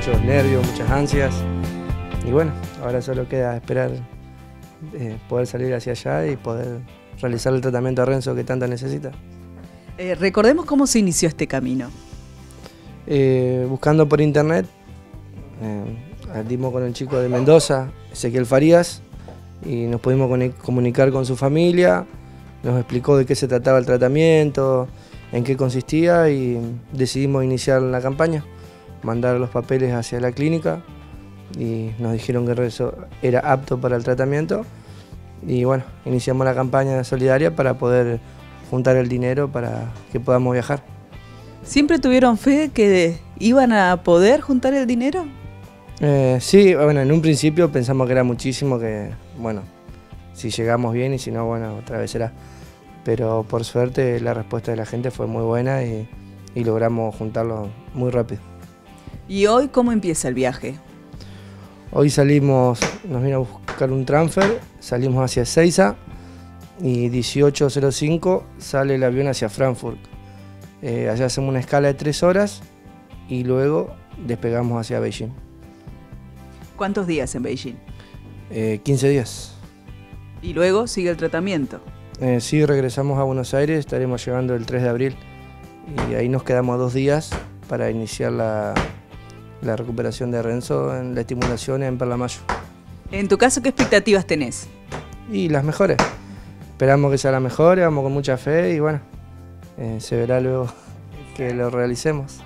muchos nervios, muchas ansias. Y bueno, ahora solo queda esperar poder salir hacia allá y poder realizar el tratamiento a Renzo que tanto necesita. Recordemos cómo se inició este camino. Buscando por internet, dimos con el chico de Mendoza, Ezequiel Farías, y nos pudimos comunicar con su familia, nos explicó de qué se trataba el tratamiento, en qué consistía y decidimos iniciar la campaña, mandar los papeles hacia la clínica y nos dijeron que Renzo era apto para el tratamiento y bueno, iniciamos la campaña solidaria para poder juntar el dinero para que podamos viajar. ¿Siempre tuvieron fe que iban a poder juntar el dinero? Sí, bueno, en un principio pensamos que era muchísimo, que bueno, si llegamos bien y si no, bueno, otra vez será. Pero por suerte la respuesta de la gente fue muy buena y logramos juntarlo muy rápido. ¿Y hoy cómo empieza el viaje? Hoy salimos, nos vino a buscar un transfer, salimos hacia Ezeiza y 18:05 sale el avión hacia Frankfurt. Allá hacemos una escala de 3 horas y luego despegamos hacia Beijing. ¿Cuántos días en Beijing? 15 días. ¿Y luego sigue el tratamiento? Sí, regresamos a Buenos Aires, estaremos llegando el 3 de abril y ahí nos quedamos 2 días para iniciar la recuperación de Renzo en la estimulación en Perlamayo. En tu caso, ¿qué expectativas tenés? Y las mejores. Esperamos que sea la mejor, vamos con mucha fe y bueno, se verá luego que lo realicemos.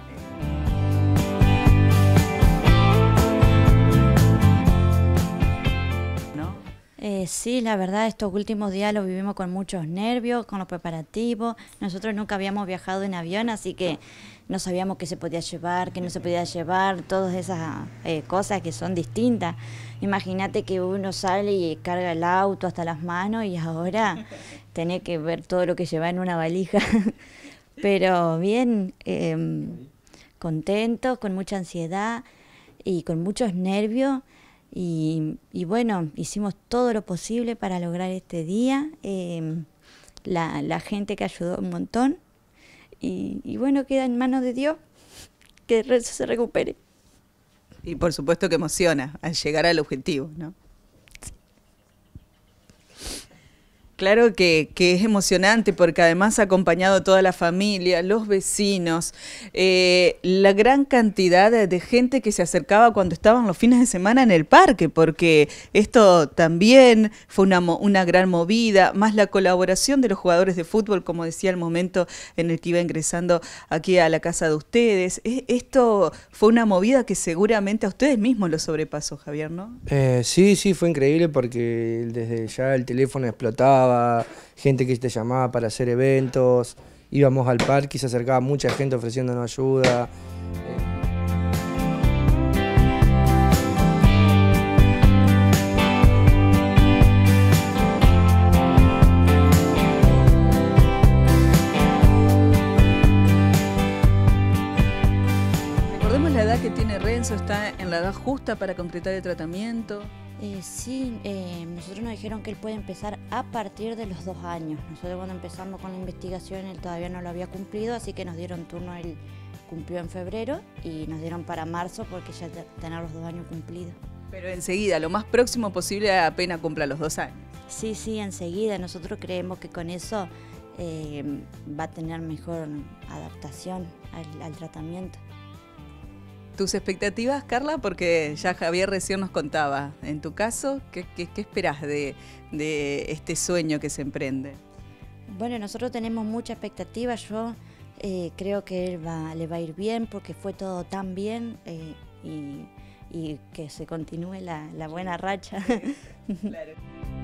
Sí, la verdad estos últimos días los vivimos con muchos nervios, con los preparativos. Nosotros nunca habíamos viajado en avión, así que no sabíamos qué se podía llevar, qué no se podía llevar, todas esas cosas que son distintas. Imagínate que uno sale y carga el auto hasta las manos y ahora tenés que ver todo lo que lleva en una valija. Pero bien, contentos, con mucha ansiedad y con muchos nervios. Y bueno, hicimos todo lo posible para lograr este día, la gente que ayudó un montón y bueno, queda en manos de Dios que Renzo se recupere. Y por supuesto que emociona al llegar al objetivo, ¿no? Claro que es emocionante porque además ha acompañado a toda la familia, los vecinos, la gran cantidad de gente que se acercaba cuando estaban los fines de semana en el parque, porque esto también fue una gran movida, más la colaboración de los jugadores de fútbol, como decía al momento en el que iba ingresando aquí a la casa de ustedes. Esto fue una movida que seguramente a ustedes mismos lo sobrepasó, Javier, ¿no? Sí, fue increíble porque desde ya el teléfono explotaba, gente que te llamaba para hacer eventos, íbamos al parque y se acercaba mucha gente ofreciéndonos ayuda. Recordemos la edad que tiene Renzo, está en la edad justa para concretar el tratamiento. Sí, nosotros nos dijeron que él puede empezar a partir de los 2 años. Nosotros cuando empezamos con la investigación él todavía no lo había cumplido, así que nos dieron turno, él cumplió en febrero y nos dieron para marzo porque ya tener los 2 años cumplidos. Pero enseguida, lo más próximo posible apenas cumpla los 2 años. Sí, enseguida. Nosotros creemos que con eso va a tener mejor adaptación al tratamiento. ¿Tus expectativas, Carla? Porque ya Javier recién nos contaba. En tu caso, ¿qué esperás de este sueño que se emprende? Bueno, nosotros tenemos mucha expectativa. Yo creo que le va a ir bien porque fue todo tan bien y que se continúe la buena racha. Claro.